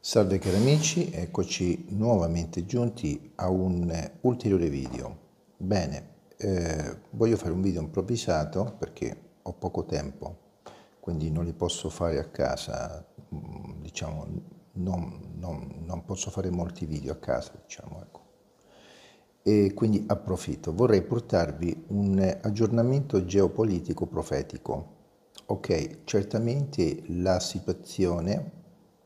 Salve cari amici, eccoci nuovamente giunti a un ulteriore video. Bene, voglio fare un video improvvisato perché ho poco tempo, quindi non li posso fare a casa, diciamo, non posso fare molti video a casa, diciamo, ecco. E quindi approfitto. Vorrei portarvi un aggiornamento geopolitico profetico. Ok, certamente la situazione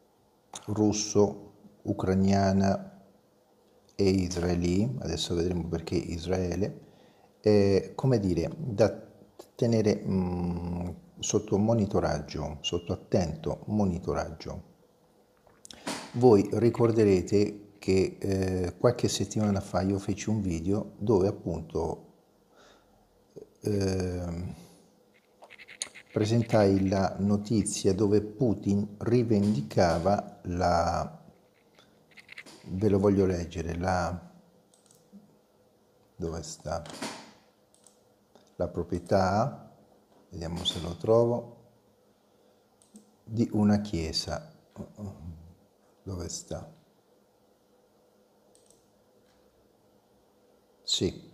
russo-ucraniana e israeli, adesso vedremo perché Israele, è, come dire, da tenere sotto monitoraggio, sotto attento monitoraggio. Voi ricorderete che qualche settimana fa io feci un video dove appunto presentai la notizia dove Putin rivendicava la, ve lo voglio leggere, dove sta? La proprietà, vediamo se lo trovo, di una chiesa. Dove sta? Sì.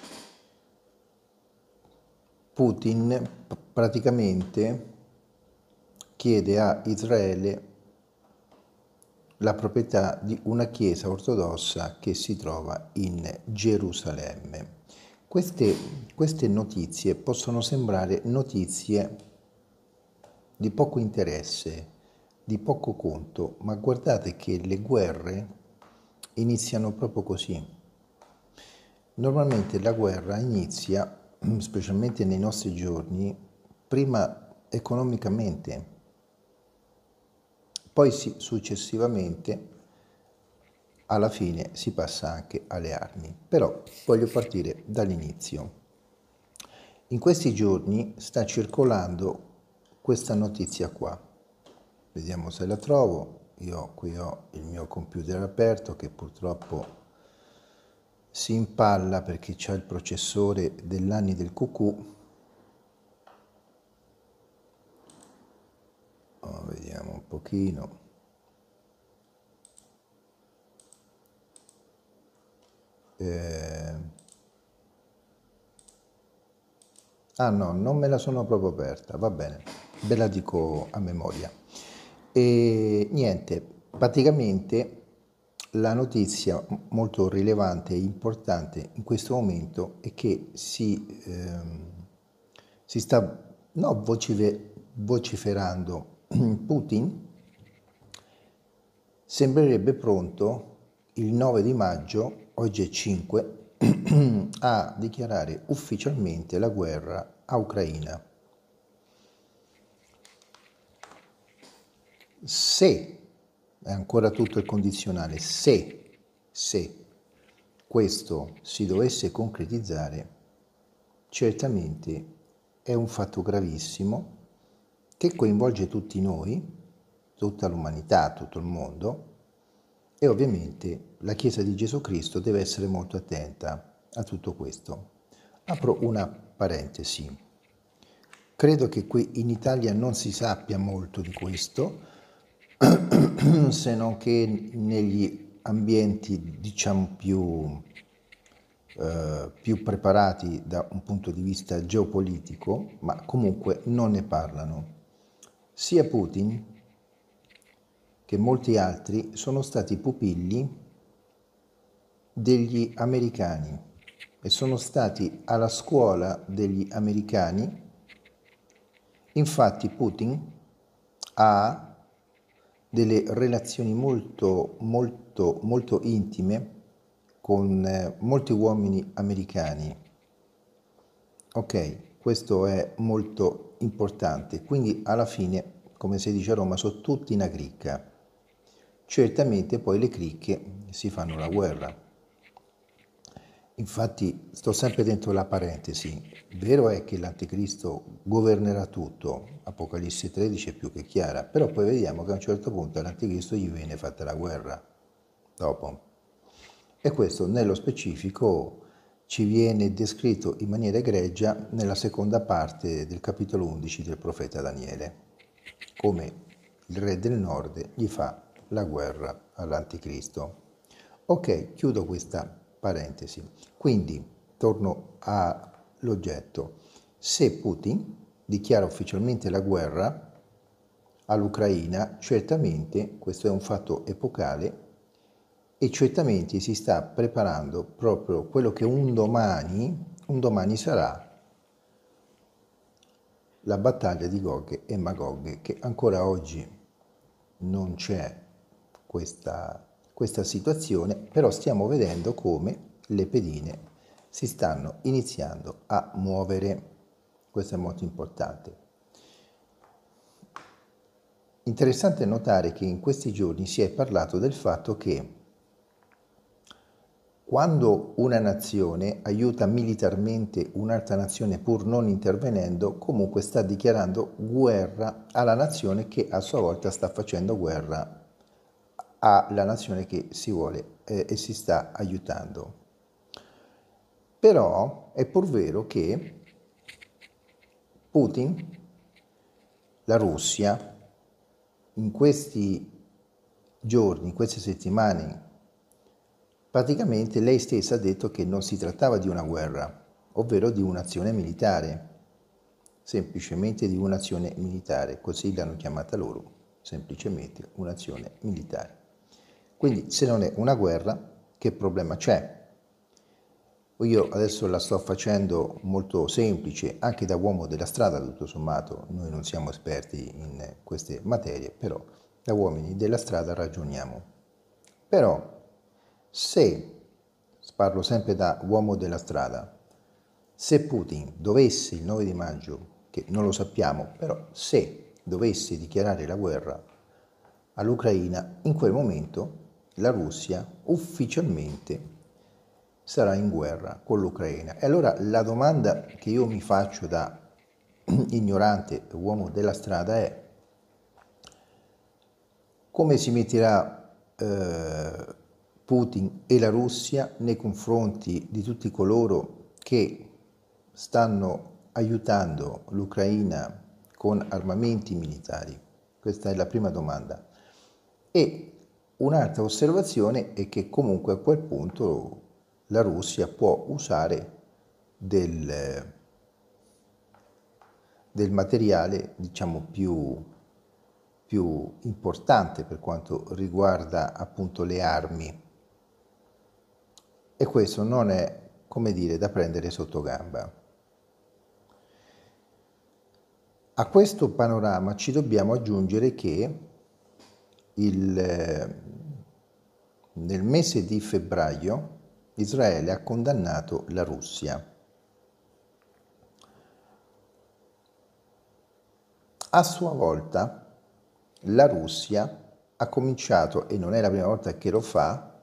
Putin praticamente chiede a Israele la proprietà di una chiesa ortodossa che si trova in Gerusalemme. Queste notizie possono sembrare notizie di poco interesse, di poco conto, ma guardate che le guerre iniziano proprio così. Normalmente la guerra inizia, specialmente nei nostri giorni, prima economicamente, poi successivamente alla fine si passa anche alle armi. Però voglio partire dall'inizio. In questi giorni sta circolando questa notizia qua. Vediamo se la trovo. Io qui ho il mio computer aperto che purtroppo si impalla perché c'è il processore dell'anni del cucù. Vediamo un pochino. Ah no, non me la sono proprio aperta, va bene, ve la dico a memoria. E niente, praticamente la notizia molto rilevante e importante in questo momento è che si sta vociferando Putin sembrerebbe pronto il 9 di maggio, oggi è 5, a dichiarare ufficialmente la guerra a Ucraina. Se, è ancora tutto il condizionale, se questo si dovesse concretizzare, certamente è un fatto gravissimo che coinvolge tutti noi, tutta l'umanità, tutto il mondo, e ovviamente la Chiesa di Gesù Cristo deve essere molto attenta a tutto questo. Apro una parentesi. Credo che qui in Italia non si sappia molto di questo, se non che negli ambienti, diciamo, più preparati da un punto di vista geopolitico, ma comunque non ne parlano. Sia Putin che molti altri sono stati pupilli degli americani e sono stati alla scuola degli americani. Infatti Putin ha delle relazioni molto intime con molti uomini americani. Ok, questo è molto importante. Quindi alla fine, come si dice a Roma, sono tutti una cricca. Certamente poi le cricche si fanno la guerra. Infatti sto sempre dentro la parentesi. Vero è che l'anticristo governerà tutto, Apocalisse 13 è più che chiara, però poi vediamo che a un certo punto all'anticristo gli viene fatta la guerra dopo. E questo nello specifico ci viene descritto in maniera egregia nella seconda parte del capitolo 11 del profeta Daniele, come il re del nord gli fa la guerra all'anticristo. Ok, chiudo questa parentesi. Quindi torno all'oggetto. Se Putin dichiara ufficialmente la guerra all'Ucraina, certamente questo è un fatto epocale e certamente si sta preparando proprio quello che un domani sarà la battaglia di Gog e Magog, che ancora oggi non c'è questa situazione, però stiamo vedendo come le pedine si stanno iniziando a muovere. Questo è molto importante. Interessante notare che in questi giorni si è parlato del fatto che quando una nazione aiuta militarmente un'altra nazione pur non intervenendo, comunque sta dichiarando guerra alla nazione che a sua volta sta facendo guerra alla nazione che si vuole e si sta aiutando. Però è pur vero che Putin, la Russia, in questi giorni, in queste settimane, praticamente lei stessa ha detto che non si trattava di una guerra, ovvero di un'azione militare, semplicemente di un'azione militare, così l'hanno chiamata loro, semplicemente un'azione militare. Quindi se non è una guerra, che problema c'è? Io adesso la sto facendo molto semplice, anche da uomo della strada, tutto sommato, noi non siamo esperti in queste materie, però da uomini della strada ragioniamo. Però se, parlo sempre da uomo della strada, se Putin dovesse il 9 di maggio, che non lo sappiamo, però se dovesse dichiarare la guerra all'Ucraina, in quel momento la Russia ufficialmente sarà in guerra con l'Ucraina. E allora la domanda che io mi faccio da ignorante uomo della strada è: come si metterà Putin e la Russia nei confronti di tutti coloro che stanno aiutando l'Ucraina con armamenti militari? Questa è la prima domanda. E un'altra osservazione è che comunque a quel punto la Russia può usare del materiale, diciamo, più importante per quanto riguarda appunto le armi, e questo non è, come dire, da prendere sotto gamba. A questo panorama ci dobbiamo aggiungere che nel mese di febbraio Israele ha condannato la Russia. A sua volta la Russia ha cominciato, e non è la prima volta che lo fa,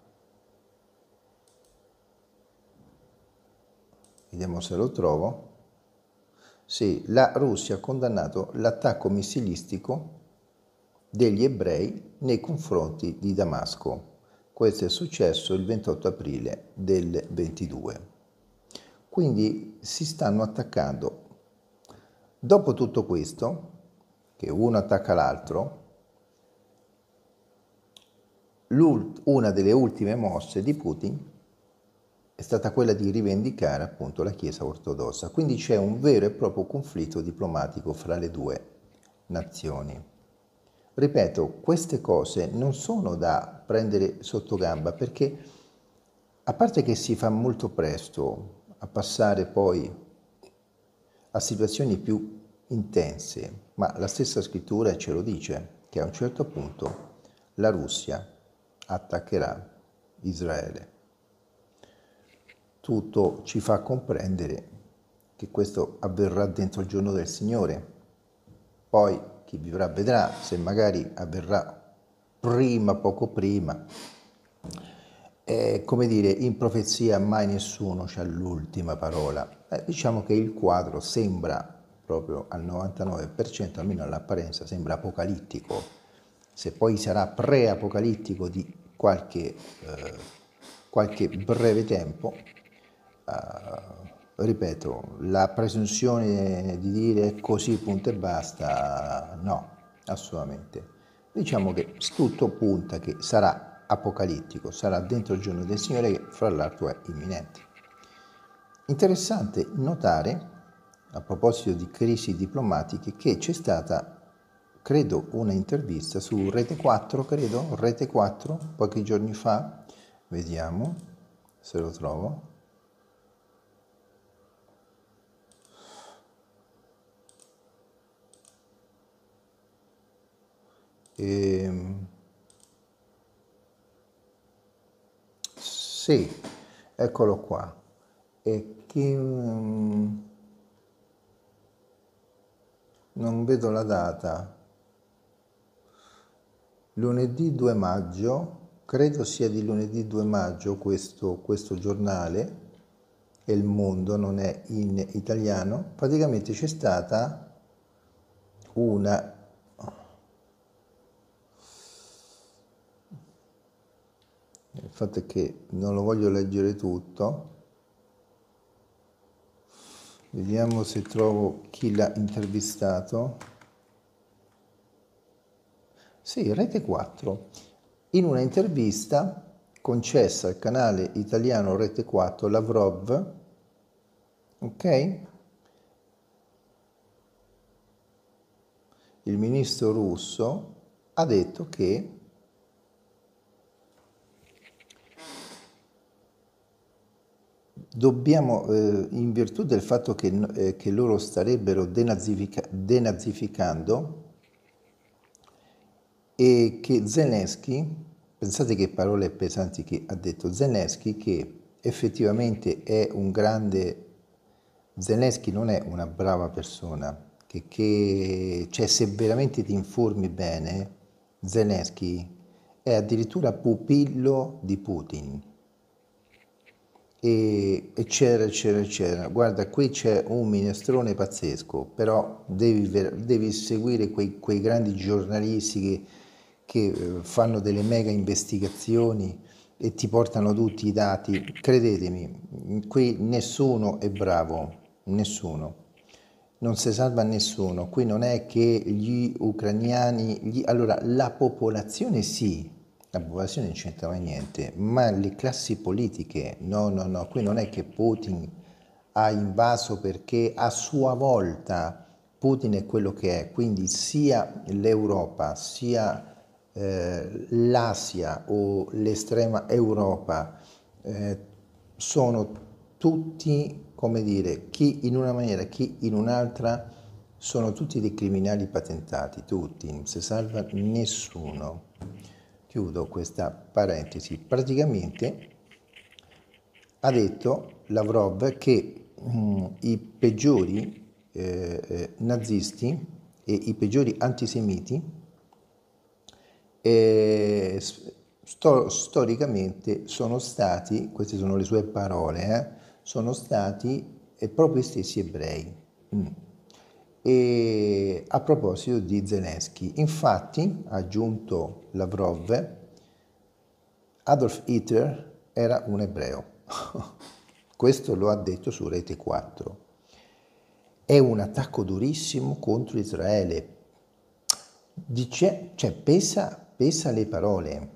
vediamo se lo trovo, sì, la Russia ha condannato l'attacco missilistico degli ebrei nei confronti di Damasco. Questo è successo il 28 aprile del 22. Quindi si stanno attaccando. Dopo tutto questo, che uno attacca l'altro, una delle ultime mosse di Putin è stata quella di rivendicare appunto la Chiesa ortodossa. Quindi c'è un vero e proprio conflitto diplomatico fra le due nazioni. Ripeto, queste cose non sono da prendere sotto gamba, perché a parte che si fa molto presto a passare poi a situazioni più intense, ma la stessa scrittura ce lo dice, che a un certo punto la Russia attaccherà Israele. Tutto ci fa comprendere che questo avverrà dentro il giorno del Signore. Poi chi vivrà vedrà, se magari avverrà prima, poco prima. Come dire, in profezia mai nessuno c'ha l'ultima parola. Diciamo che il quadro sembra proprio al 99%, almeno all'apparenza, sembra apocalittico. Se poi sarà pre-apocalittico di qualche breve tempo, ripeto, la presunzione di dire così punto e basta, no, assolutamente. Diciamo che tutto punta che sarà apocalittico, sarà dentro il giorno del Signore che fra l'altro è imminente. Interessante notare, a proposito di crisi diplomatiche, che c'è stata, credo, una intervista su Rete 4, Rete 4, pochi giorni fa, vediamo se lo trovo. Sì, eccolo qua. E che non vedo la data. Lunedì 2 maggio, credo sia di lunedì 2 maggio questo giornale, e Il Mondo non è in italiano. Praticamente c'è stata una... Il fatto è che non lo voglio leggere tutto. Vediamo se trovo chi l'ha intervistato. Sì, Rete 4. In una intervista concessa al canale italiano Rete 4, Lavrov, ok? Il ministro russo ha detto che dobbiamo, in virtù del fatto che loro starebbero denazificando, e che Zelensky, pensate che parole pesanti che ha detto Zelensky, che effettivamente è un grande... Zelensky non è una brava persona, cioè se veramente ti informi bene, Zelensky è addirittura pupillo di Putin. E eccetera. Guarda, qui c'è un minestrone pazzesco, però devi seguire quei grandi giornalisti che fanno delle mega investigazioni e ti portano tutti i dati. Credetemi, qui nessuno è bravo, nessuno. Non si salva nessuno. Qui non è che gli ucraniani... Allora, la popolazione sì, la popolazione non c'entra mai niente, ma le classi politiche, no, qui non è che Putin ha invaso perché a sua volta Putin è quello che è, quindi sia l'Europa, sia l'Asia o l'estrema Europa sono tutti, come dire, chi in una maniera, chi in un'altra, sono tutti dei criminali patentati, tutti, non si salva nessuno. Chiudo questa parentesi. Praticamente ha detto Lavrov che i peggiori nazisti e i peggiori antisemiti storicamente sono stati, queste sono le sue parole, sono stati proprio gli stessi ebrei. E a proposito di Zelensky, infatti, ha aggiunto Lavrov, Adolf Hitler era un ebreo. Questo lo ha detto su Rete 4. È un attacco durissimo contro Israele. Dice, cioè pesa le parole.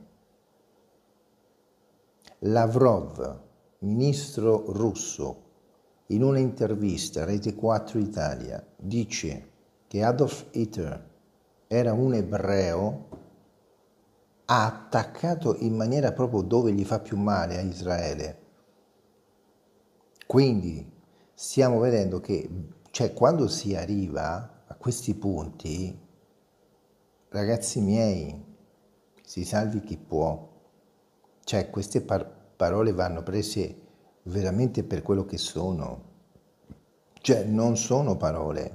Lavrov, ministro russo, in un'intervista a Rete 4 Italia, dice che Adolf Hitler era un ebreo, ha attaccato in maniera proprio dove gli fa più male a Israele. Quindi stiamo vedendo che, cioè, quando si arriva a questi punti, ragazzi miei, si salvi chi può. Cioè, queste parole vanno prese veramente per quello che sono. Cioè, non sono parole.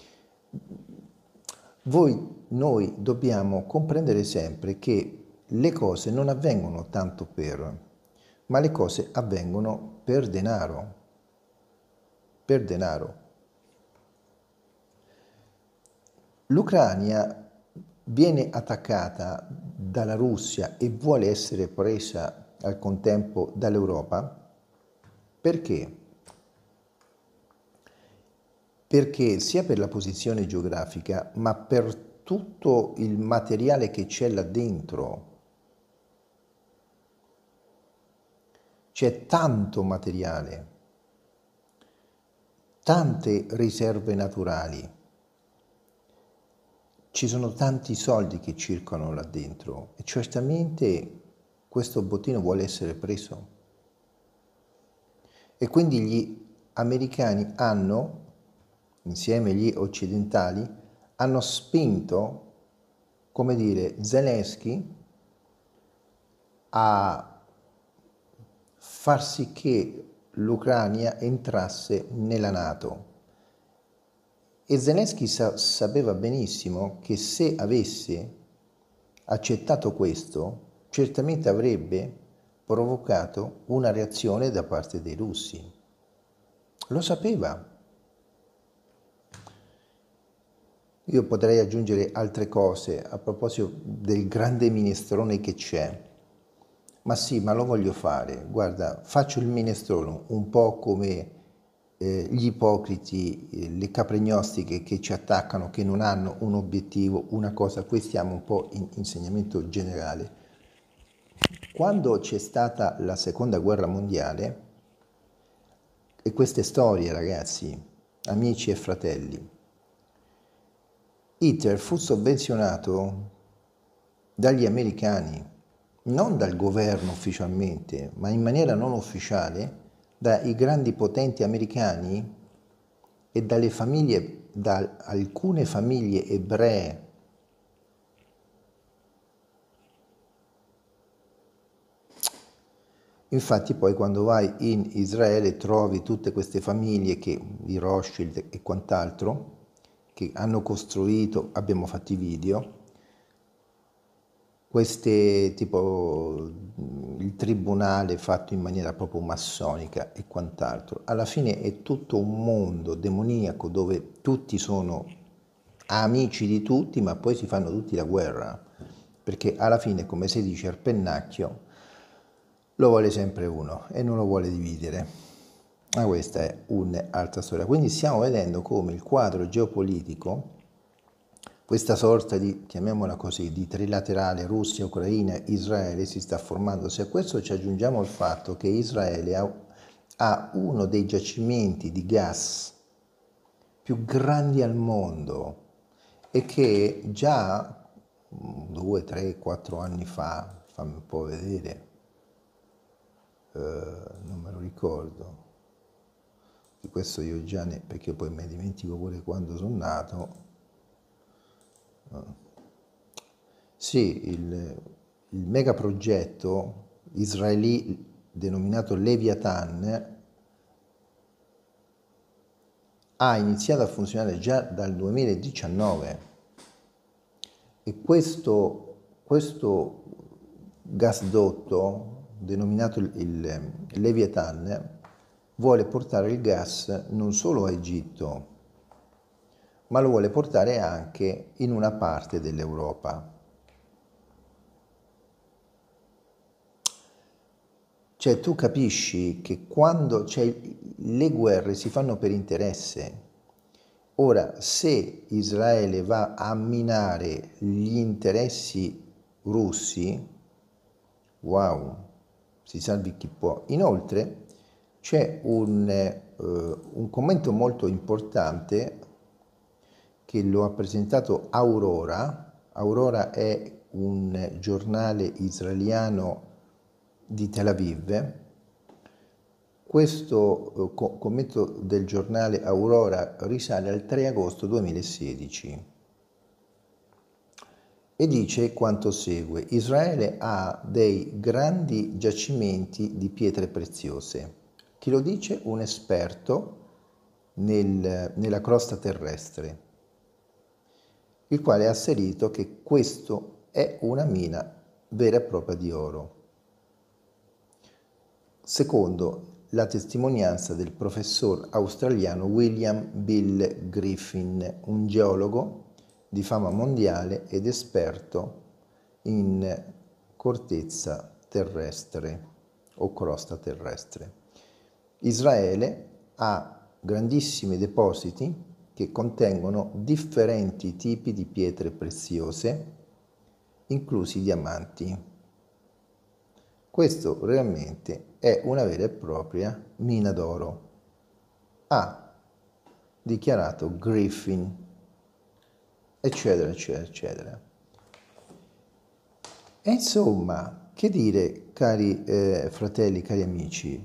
Noi dobbiamo comprendere sempre che le cose non avvengono tanto per, ma le cose avvengono per denaro. Per denaro. L'Ucraina viene attaccata dalla Russia e vuole essere presa al contempo dall'Europa. Perché? Perché sia per la posizione geografica, ma per tutto il materiale che c'è là dentro. C'è tanto materiale, tante riserve naturali, ci sono tanti soldi che circolano là dentro e certamente questo bottino vuole essere preso. E quindi gli americani hanno, insieme agli occidentali, hanno spinto, come dire, Zelensky a far sì che l'Ucraina entrasse nella NATO. E Zelensky sapeva benissimo che se avesse accettato questo, certamente avrebbe provocato una reazione da parte dei russi. Lo sapeva. Io potrei aggiungere altre cose a proposito del grande minestrone che c'è. Ma sì, ma lo voglio fare. Guarda, faccio il minestrone un po' come gli ipocriti, le capregnostiche che ci attaccano, che non hanno un obiettivo, una cosa. Qui stiamo un po' in insegnamento generale. Quando c'è stata la seconda guerra mondiale, e queste storie, ragazzi, amici e fratelli, Hitler fu sovvenzionato dagli americani, non dal governo ufficialmente, ma in maniera non ufficiale, dai grandi potenti americani e dalle famiglie, da alcune famiglie ebree. Infatti poi quando vai in Israele trovi tutte queste famiglie che, di Rothschild e quant'altro, che hanno costruito, abbiamo fatto i video, queste tipo il tribunale fatto in maniera proprio massonica e quant'altro. Alla fine è tutto un mondo demoniaco dove tutti sono amici di tutti, ma poi si fanno tutti la guerra, perché alla fine, come si dice, il pennacchio lo vuole sempre uno e non lo vuole dividere. Ma questa è un'altra storia. Quindi stiamo vedendo come il quadro geopolitico, questa sorta di, chiamiamola così, di trilaterale Russia, Ucraina, Israele si sta formando. Se a questo ci aggiungiamo il fatto che Israele ha uno dei giacimenti di gas più grandi al mondo e che già 2, 3, 4 anni fa, fammi un po' vedere, non me lo ricordo, di questo io già ne, perché poi mi dimentico pure quando sono nato. Sì, il megaprogetto israeli denominato Leviathan ha iniziato a funzionare già dal 2019 e questo gasdotto denominato il Leviathan vuole portare il gas non solo a Egitto, ma lo vuole portare anche in una parte dell'Europa. Cioè tu capisci che quando le guerre si fanno per interesse. Ora, se Israele va a minare gli interessi russi, wow, si salvi chi può. Inoltre c'è un commento molto importante che lo ha presentato Aurora. Aurora è un giornale israeliano di Tel Aviv. Questo commento del giornale Aurora risale al 3 agosto 2016 e dice quanto segue: Israele ha dei grandi giacimenti di pietre preziose. Chi lo dice? Un esperto nella crosta terrestre, il quale ha asserito che questo è una mina vera e propria di oro. Secondo la testimonianza del professor australiano William Bill Griffin, un geologo di fama mondiale ed esperto in cortezza terrestre o crosta terrestre. Israele ha grandissimi depositi che contengono differenti tipi di pietre preziose, inclusi i diamanti. Questo realmente è una vera e propria mina d'oro, ha dichiarato Griffin, eccetera, eccetera, eccetera. E insomma, che dire, cari fratelli, cari amici?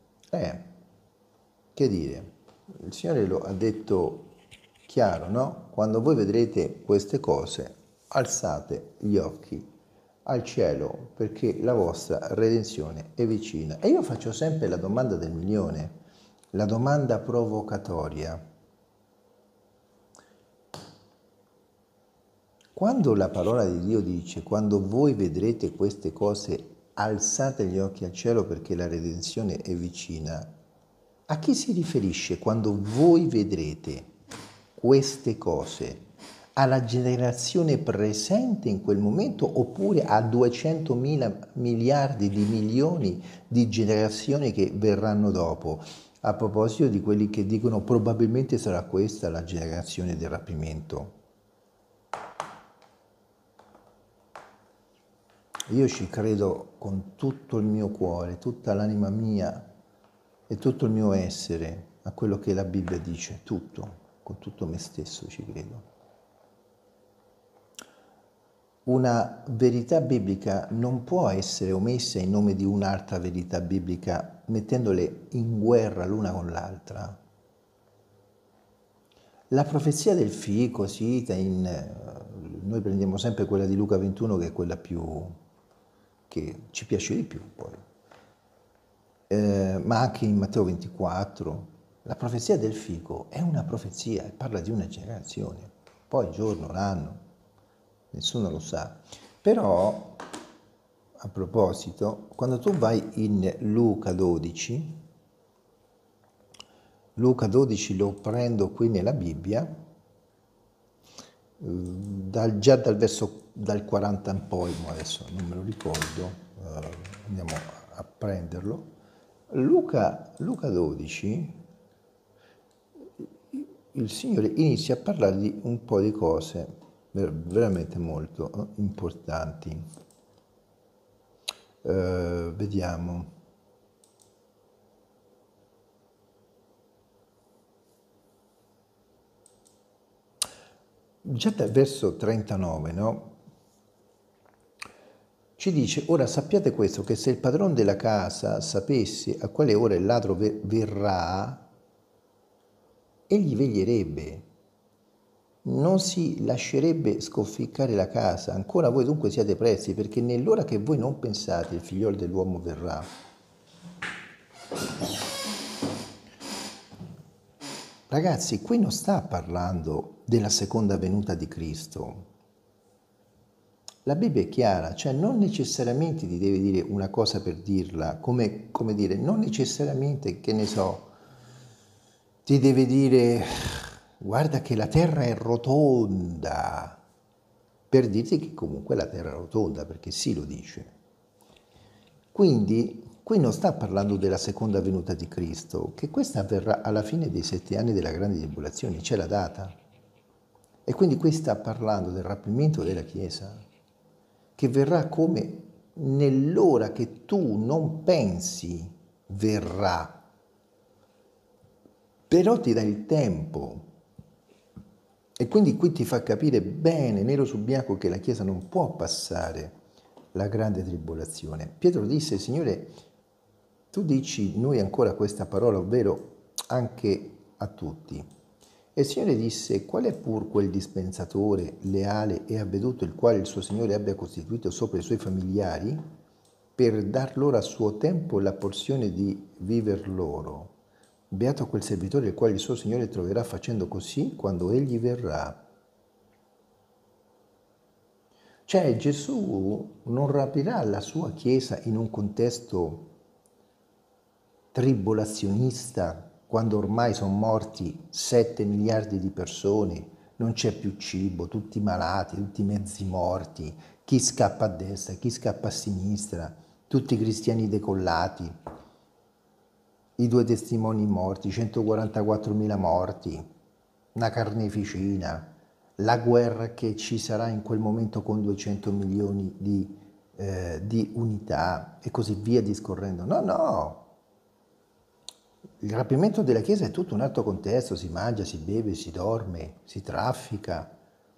Che dire? Il Signore lo ha detto chiaro, no? Quando voi vedrete queste cose, alzate gli occhi al cielo, perché la vostra redenzione è vicina. E io faccio sempre la domanda del milione, la domanda provocatoria. Quando la parola di Dio dice, quando voi vedrete queste cose, alzate gli occhi al cielo perché la redenzione è vicina, a chi si riferisce quando voi vedrete queste cose? Alla generazione presente in quel momento oppure a 200.000 miliardi di milioni di generazioni che verranno dopo? A proposito di quelli che dicono probabilmente sarà questa la generazione del rapimento. Io ci credo con tutto il mio cuore, tutta l'anima mia e tutto il mio essere a quello che la Bibbia dice, tutto, con tutto me stesso ci credo. Una verità biblica non può essere omessa in nome di un'altra verità biblica, mettendole in guerra l'una con l'altra. La profezia del fico cita noi prendiamo sempre quella di Luca 21 che è quella che ci piace di più poi. Ma anche in Matteo 24, la profezia del fico è una profezia e parla di una generazione, poi giorno, l'anno, nessuno lo sa. Però, a proposito, quando tu vai in Luca 12 lo prendo qui nella Bibbia, già dal 40 in poi, ma adesso non me lo ricordo, andiamo a prenderlo. Luca 12, il Signore inizia a parlare di un po' di cose veramente molto importanti. Vediamo. Già dal verso 39, no? Ci dice, ora sappiate questo, che se il padrone della casa sapesse a quale ora il ladro verrà, egli veglierebbe, non si lascerebbe scofficcare la casa. Ancora voi dunque siate prezzi, perché nell'ora che voi non pensate il figliolo dell'uomo verrà. Ragazzi, qui non sta parlando della seconda venuta di Cristo. La Bibbia è chiara, cioè non necessariamente ti deve dire una cosa per dirla, come dire, non necessariamente, che ne so, ti deve dire guarda che la terra è rotonda, per dirti che comunque la terra è rotonda, perché sì lo dice. Quindi qui non sta parlando della seconda venuta di Cristo, che questa avverrà alla fine dei 7 anni della grande tribolazione, c'è la data. E quindi qui sta parlando del rapimento della Chiesa, che verrà come nell'ora che tu non pensi verrà, però ti dà il tempo. E quindi qui ti fa capire bene, nero su bianco, che la Chiesa non può passare la grande tribolazione. Pietro disse, Signore, tu dici noi ancora questa parola, ovvero anche a tutti. E il Signore disse, qual è pur quel dispensatore leale e avveduto il quale il suo Signore abbia costituito sopra i suoi familiari per dar loro a suo tempo la porzione di viver loro? Beato quel servitore il quale il suo Signore troverà facendo così quando egli verrà. Cioè Gesù non rapirà la sua Chiesa in un contesto tribolazionista, quando ormai sono morti 7 miliardi di persone, non c'è più cibo, tutti malati, tutti mezzi morti, chi scappa a destra, chi scappa a sinistra, tutti i cristiani decollati, i 2 testimoni morti, 144.000 morti. una carneficina, la guerra che ci sarà in quel momento con 200 milioni di unità e così via discorrendo. No, no, il rapimento della Chiesa è tutto un altro contesto, si mangia, si beve, si dorme, si traffica,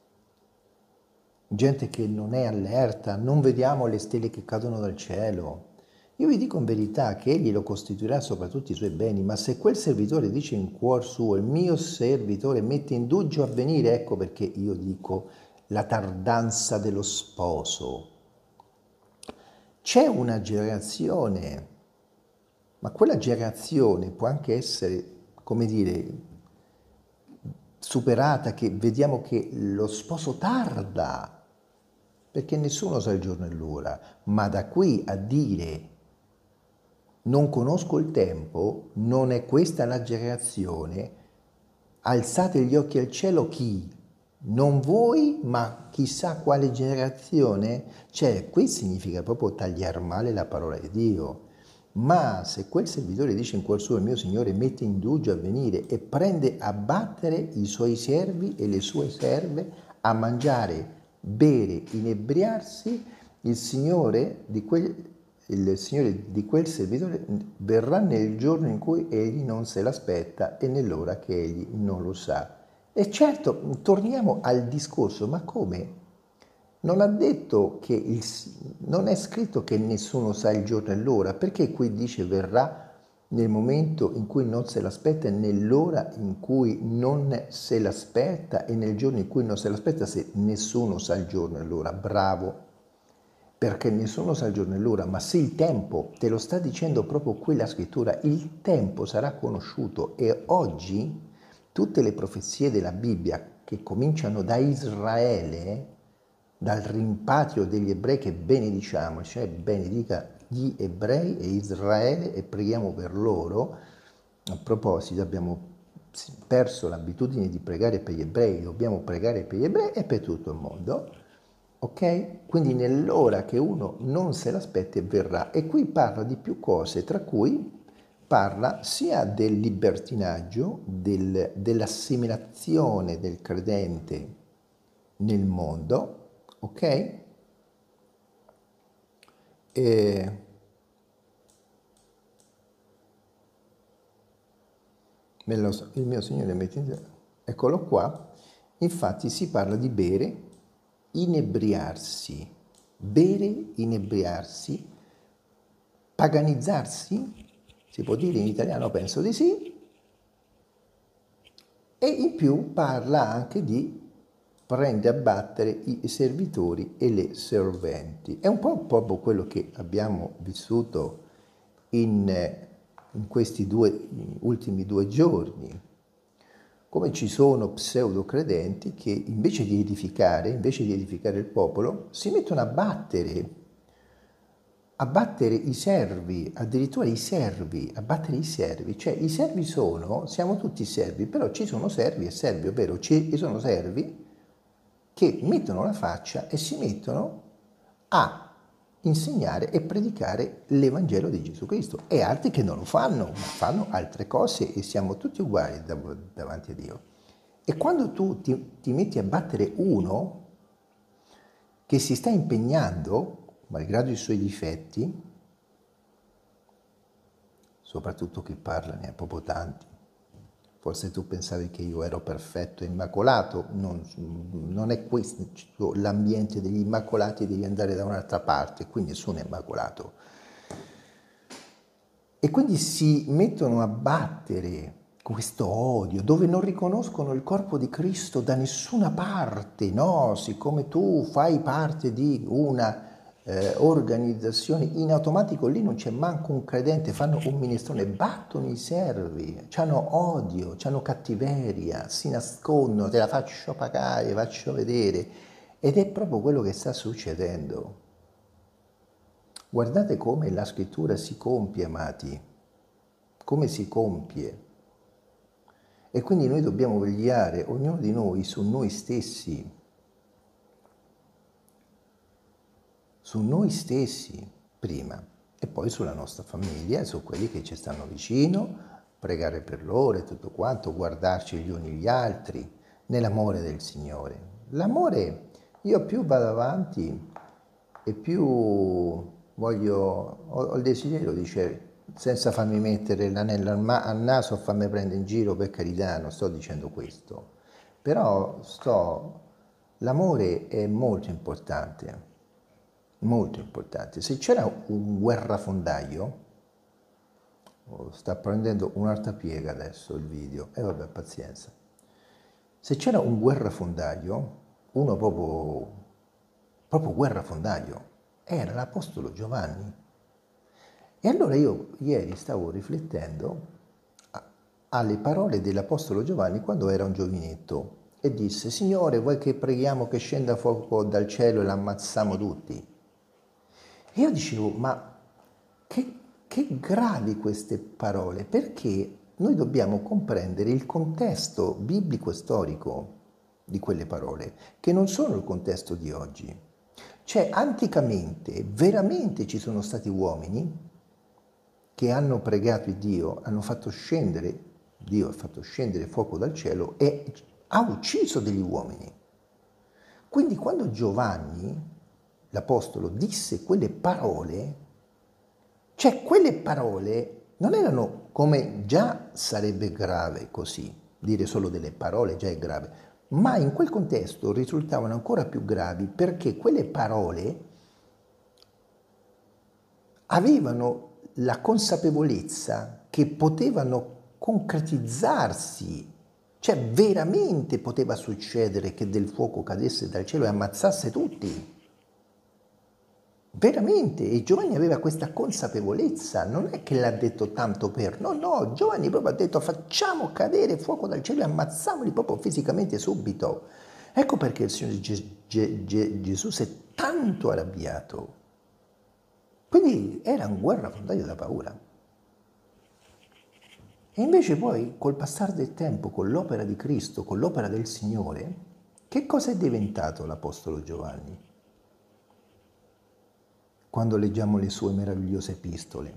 gente che non è allerta, non vediamo le stelle che cadono dal cielo. Io vi dico in verità che egli lo costituirà sopra tutti i suoi beni, ma se quel servitore dice in cuor suo, il mio servitore mette indugio a venire, ecco perché io dico la tardanza dello sposo. C'è una generazione, ma quella generazione può anche essere, come dire, superata, che vediamo che lo sposo tarda, perché nessuno sa il giorno e l'ora, ma da qui a dire non conosco il tempo, non è questa la generazione, alzate gli occhi al cielo chi? Non voi, ma chissà quale generazione? Cioè, qui significa proprio tagliar male la parola di Dio. Ma se quel servitore dice in cuor suo, il mio Signore mette indugio a venire e prende a battere i suoi servi e le sue serve, a mangiare, bere, inebriarsi, il Signore di quel servitore verrà nel giorno in cui egli non se l'aspetta e nell'ora che egli non lo sa. E certo, torniamo al discorso, ma come? Non ha detto che non è scritto che nessuno sa il giorno e l'ora, perché qui dice verrà nel momento in cui non se l'aspetta e nell'ora in cui non se l'aspetta e nel giorno in cui non se l'aspetta, se nessuno sa il giorno e l'ora. Bravo, perché nessuno sa il giorno e l'ora, ma se il tempo, te lo sta dicendo proprio qui la scrittura, il tempo sarà conosciuto e oggi tutte le profezie della Bibbia che cominciano da Israele, dal rimpatrio degli ebrei, che benediciamo, cioè benedica gli ebrei e Israele e preghiamo per loro. A proposito, abbiamo perso l'abitudine di pregare per gli ebrei, dobbiamo pregare per gli ebrei e per tutto il mondo, ok? Quindi nell'ora che uno non se l'aspetta verrà. E qui parla di più cose, tra cui parla sia del libertinaggio, dell'assimilazione del credente nel mondo, ok? E il mio Signore mette in sé. Eccolo qua. Infatti si parla di bere, bere, inebriarsi, paganizzarsi, si può dire in italiano, penso di sì, e in più parla anche di prende a battere i servitori e le serventi. È un po' proprio quello che abbiamo vissuto in questi ultimi 2 giorni. Come ci sono pseudo credenti che invece di edificare il popolo, si mettono a battere i servi, addirittura a battere i servi, cioè i servi siamo tutti servi, però ci sono servi e servi, ovvero ci sono servi che mettono la faccia e si mettono a insegnare e predicare l'Evangelo di Gesù Cristo, e altri che non lo fanno, ma fanno altre cose e siamo tutti uguali davanti a Dio. E quando tu ti metti a battere uno che si sta impegnando, malgrado i suoi difetti, soprattutto chi parla ne ha proprio tanti. Forse tu pensavi che io ero perfetto e immacolato, non è questo l'ambiente degli immacolati, devi andare da un'altra parte, qui nessuno è immacolato. E quindi si mettono a battere questo odio, dove non riconoscono il corpo di Cristo da nessuna parte, no? Siccome tu fai parte di una organizzazione, in automatico lì non c'è manco un credente, fanno un minestrone, battono i servi, hanno odio, hanno cattiveria, si nascondono, te la faccio pagare, faccio vedere, ed è proprio quello che sta succedendo. Guardate come la scrittura si compie, amati, come si compie. E quindi noi dobbiamo vegliare, ognuno di noi, su noi stessi prima, e poi sulla nostra famiglia, su quelli che ci stanno vicino, pregare per loro e tutto quanto, guardarci gli uni gli altri, nell'amore del Signore. L'amore, io più vado avanti e più ho il desiderio, dice, senza farmi mettere l'anello al naso o farmi prendere in giro, per carità, non sto dicendo questo, però l'amore è molto importante, molto importante. Se c'era un guerrafondaio, sta prendendo un'altra piega adesso il video, e vabbè, pazienza. Se c'era un guerrafondaio, uno proprio guerrafondaio, era l'Apostolo Giovanni. E allora io ieri stavo riflettendo alle parole dell'Apostolo Giovanni quando era un giovinetto e disse: Signore, vuoi che preghiamo che scenda fuoco dal cielo e l'ammazziamo tutti? E io dicevo, ma che gravi queste parole, perché noi dobbiamo comprendere il contesto biblico e storico di quelle parole, che non sono il contesto di oggi. Cioè, anticamente, veramente ci sono stati uomini che hanno pregato Dio, Dio ha fatto scendere fuoco dal cielo e ha ucciso degli uomini. Quindi quando Giovanni, l'Apostolo, disse quelle parole, cioè quelle parole non erano come già sarebbe grave così, dire solo delle parole già è grave, ma in quel contesto risultavano ancora più gravi perché quelle parole avevano la consapevolezza che potevano concretizzarsi, cioè veramente poteva succedere che del fuoco cadesse dal cielo e ammazzasse tutti. Veramente, e Giovanni aveva questa consapevolezza, non è che l'ha detto tanto per, no, Giovanni proprio ha detto facciamo cadere fuoco dal cielo e ammazziamoli proprio fisicamente subito. Ecco perché il Signore Gesù si è tanto arrabbiato. Quindi era un guerrafondaio da paura. E invece poi, col passare del tempo, con l'opera di Cristo, con l'opera del Signore, che cosa è diventato l'Apostolo Giovanni? Quando leggiamo le sue meravigliose epistole,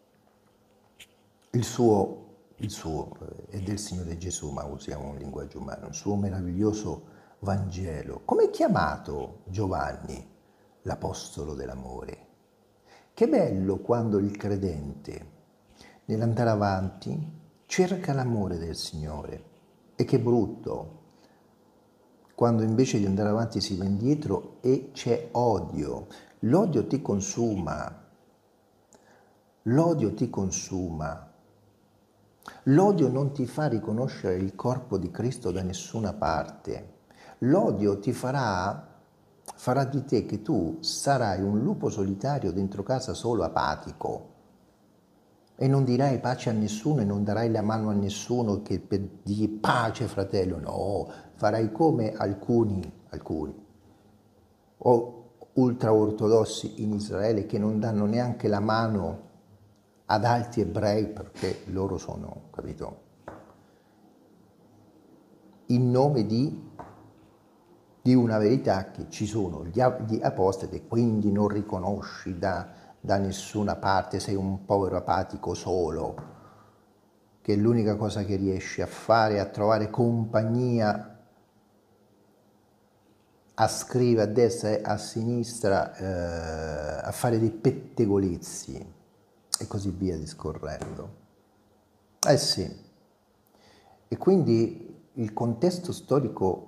il suo è del Signore Gesù, ma usiamo un linguaggio umano, il suo meraviglioso Vangelo. Come è chiamato Giovanni? L'Apostolo dell'amore. Che bello quando il credente, nell'andare avanti, cerca l'amore del Signore. E che brutto quando invece di andare avanti si va indietro e c'è odio. L'odio ti consuma. L'odio ti consuma. L'odio non ti fa riconoscere il corpo di Cristo da nessuna parte. L'odio ti farà di te che tu sarai un lupo solitario dentro casa solo, apatico, e non dirai pace a nessuno e non darai la mano a nessuno che per dire pace fratello, no, farai come alcuni o ultraortodossi in Israele che non danno neanche la mano ad altri ebrei perché loro sono, capito, in nome di una verità che ci sono gli apostati e quindi non riconosci da nessuna parte, sei un povero apatico solo, che l'unica cosa che riesci a fare è a trovare compagnia, a scrivere a destra e a sinistra, a fare dei pettegolezzi e così via discorrendo. Eh sì, e quindi il contesto storico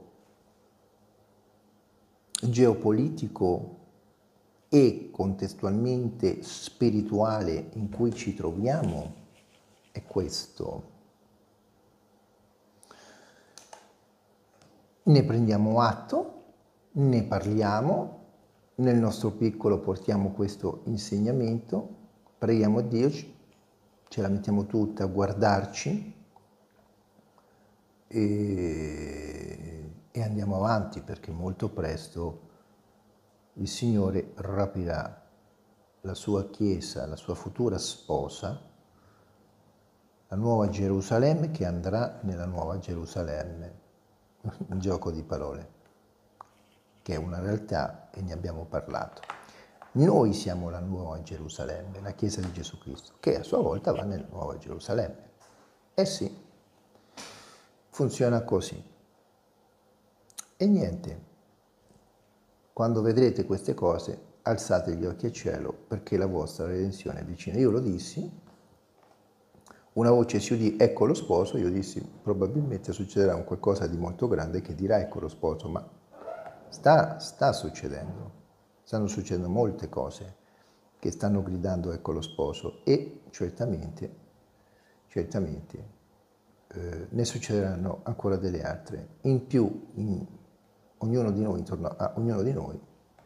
geopolitico e contestualmente spirituale in cui ci troviamo è questo. Ne prendiamo atto, ne parliamo, nel nostro piccolo portiamo questo insegnamento, preghiamo Dio, ce la mettiamo tutta a guardarci e andiamo avanti perché molto presto il Signore rapirà la sua Chiesa, la sua futura sposa, la nuova Gerusalemme che andrà nella nuova Gerusalemme. Un gioco di parole, che è una realtà e ne abbiamo parlato. Noi siamo la nuova Gerusalemme, la Chiesa di Gesù Cristo, che a sua volta va nella nuova Gerusalemme. Eh sì, funziona così. E niente, quando vedrete queste cose, alzate gli occhi al cielo perché la vostra redenzione è vicina. Io lo dissi, una voce si udì, ecco lo sposo, io dissi, probabilmente succederà un qualcosa di molto grande che dirà ecco lo sposo, ma sta succedendo, stanno succedendo molte cose che stanno gridando ecco lo sposo e certamente ne succederanno ancora delle altre. In più, ognuno di noi, intorno a ognuno di noi,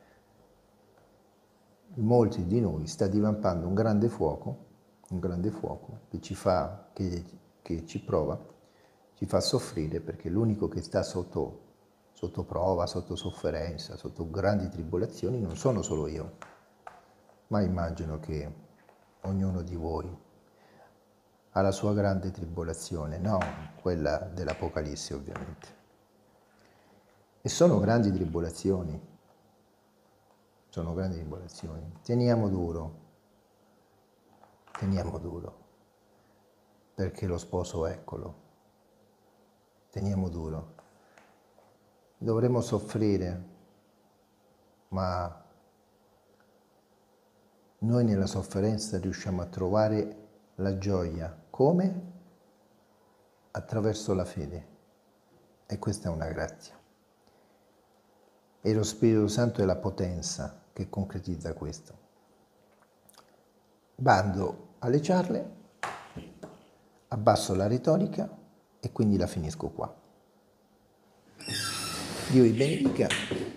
molti di noi sta divampando un grande fuoco che ci fa, che ci prova, ci fa soffrire perché l'unico che sta sotto prova, sotto sofferenza, sotto grandi tribolazioni non sono solo io, ma immagino che ognuno di voi ha la sua grande tribolazione, no quella dell'Apocalisse ovviamente. E sono grandi tribolazioni, Teniamo duro, perché lo sposo eccolo, teniamo duro. Dovremo soffrire, ma noi nella sofferenza riusciamo a trovare la gioia. Come? Attraverso la fede. E questa è una grazia. E lo Spirito Santo è la potenza che concretizza questo. Bando alle ciarle, abbasso la retorica e quindi la finisco qua. Dio vi benedica.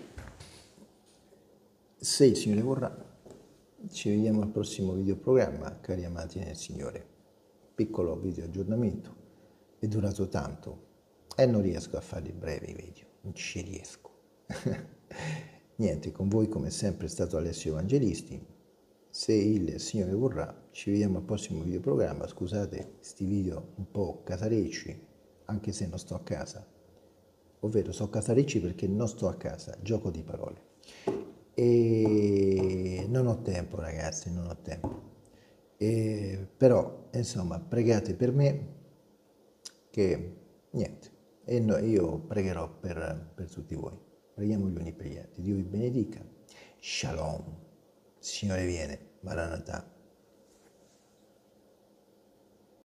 Se il Signore vorrà, ci vediamo al prossimo videoprogramma, cari amati nel Signore. Piccolo video aggiornamento, è durato tanto e non riesco a fare brevi video, non ci riesco. Niente, con voi come sempre è stato Alessio Evangelisti. Se il Signore vorrà, ci vediamo al prossimo videoprogramma. Scusate questi video un po' casarecci, anche se non sto a casa. Ovvero, sto casarecci perché non sto a casa, gioco di parole. E non ho tempo, ragazzi, non ho tempo. Però, insomma, pregate per me che, niente, e io pregherò per tutti voi. Preghiamo gli uni per gli altri. Dio vi benedica. Shalom. Il Signore viene. Maranatha.